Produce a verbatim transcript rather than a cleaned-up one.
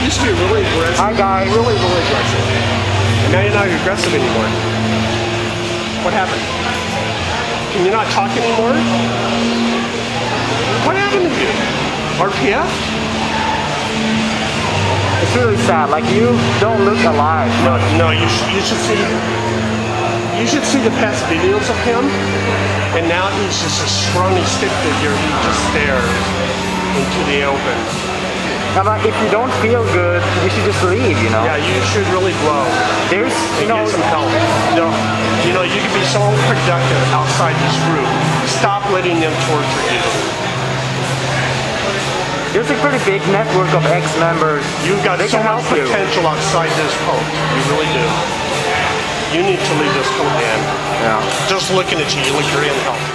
used to be really aggressive. Hi guys. Really, really aggressive. And now you're not aggressive anymore. What happened? Can you not talk anymore? What happened to you? R P F? It's really sad. Like you don't look alive. No, no. You should, you should see. You should see the past videos of him. And now he's just a scrawny stick figure. He just stares into the open. Now, like, if you don't feel good, you should just leave. You know. Yeah, you should really blow. There's, you And know, get some help. You know, you know, you can be so productive outside this group. Stop letting them torture you. there's a pretty big network of ex-members. You've got They so can much help you. potential outside this cult. You really do. You need to leave this cult, man. Yeah. Just looking at you, you look very unhealthy.